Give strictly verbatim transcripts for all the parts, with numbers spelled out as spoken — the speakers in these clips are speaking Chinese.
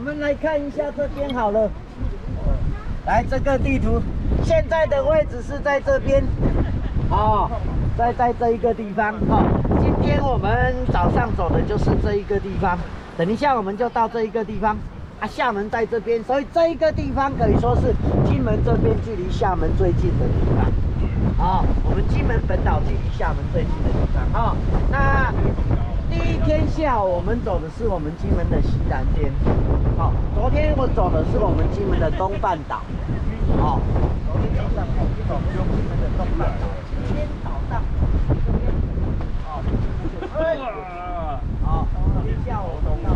们来看一下这边好了。来，这个地图，现在的位置是在这边，哦，在在这一个地方，哈、哦。今天我们早上走的就是这一个地方，等一下我们就到这一个地方。啊，厦门在这边，所以这一个地方可以说是金门这边距离厦门最近的地方。啊、哦，我们金门本岛距离厦门最近的地方。啊、哦，那第一天下午我们走的是我们金门的西南边。好、哦，昨天我走的是我们金门的东半岛。哦，昨天早上我们走金门的东半岛。今天早上这边，哦，哎，好，今天下午我们到。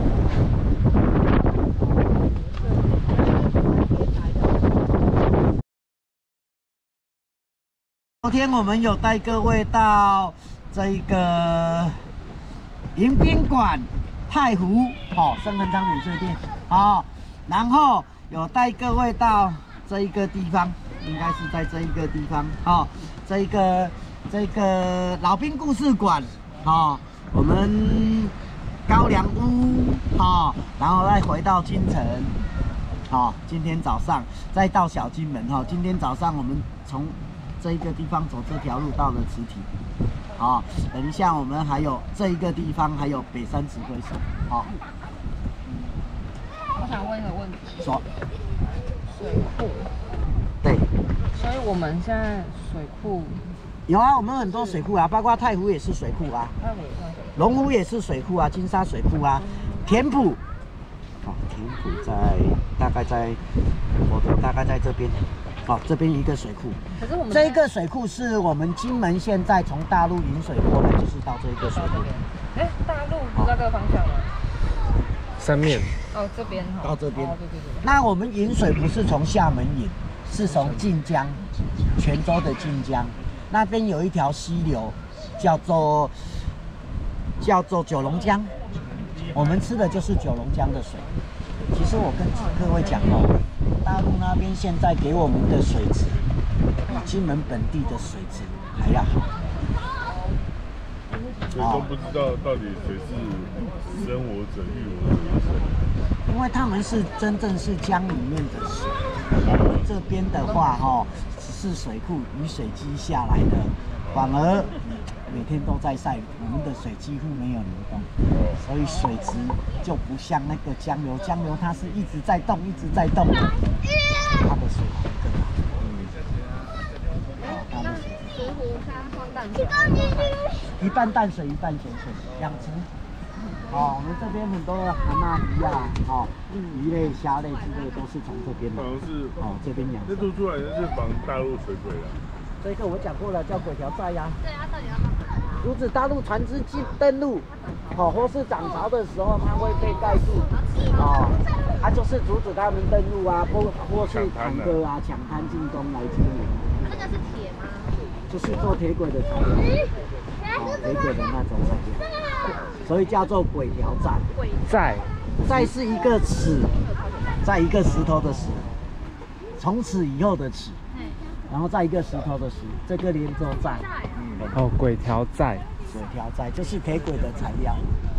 昨天我们有带各位到这个迎宾馆、太湖、哦，深恒昌免税店，哦，然后有带各位到这一个地方，应该是在这一个地方，哦，这一个这个老兵故事馆，哦，我们高粱屋，哦，然后再回到金城，哦，今天早上再到小金门，哈、哦，今天早上我们从这一个地方走这条路到了慈体，好、哦，等一下我们还有这一个地方，还有北山指挥所，好、哦。 我想问一个问题。 说。 水库。 对。 所以我们现在水库。 有啊，我们很多水库啊，包括太湖也是水库啊， 太湖也算水库。 龙湖也是水库啊，金沙水库啊，田埔。哦，田埔在大概在，我大概在这边。哦，这边一个水库， 可是我们这一个水库是我们金门现在从大陆引水过来，就是到这一个水库。 哎，大陆不在这个方向吗？ 三面。 哦，这边哈。 到这边。 哦，对对对。 那我们引水不是从厦门引，是从晋江，泉州的晋江那边有一条溪流，叫做叫做九龙江，我们吃的就是九龙江的水。其实我跟各位讲哦。大陆那边现在给我们的水质，比金门本地的水质还要好。 所以都不知道到底谁是生我者育我者的水。 因为他们是真正是江里面的水，这边的话哈、哦，是水库雨水积下来的，反而每天都在晒，我们的水几乎没有流动，所以水质就不像那个江流，江流它是一直在动，一直在动的，它的水更好。嗯，它的水。 石湖它放淡水。 一半淡水，一半咸水，两只。哦，我们这边很多的蛤蟆鱼啊，哦，鱼类、虾类之类都是从这边来。 好像是哦，这边养。 那做出来的是防大陆水鬼啊。 这个我讲过了，叫鬼条寨呀。 对啊，到底要干嘛？ 阻止大陆船只进登陆，哦，或是涨潮的时候，它会被盖住，哦，它、啊、就是阻止他们登陆啊，或或是坦克啊抢滩进攻来之类的。 那个是铁吗？ 就是做铁轨的材料，哦，铁轨的那种材料，所以叫做鬼条寨。 寨， 寨是一个齿，在一个石头的石，从此以后的齿。然后再一个石头的石，这个连州寨， 哦，鬼条寨， 鬼条寨就是铁轨的材料。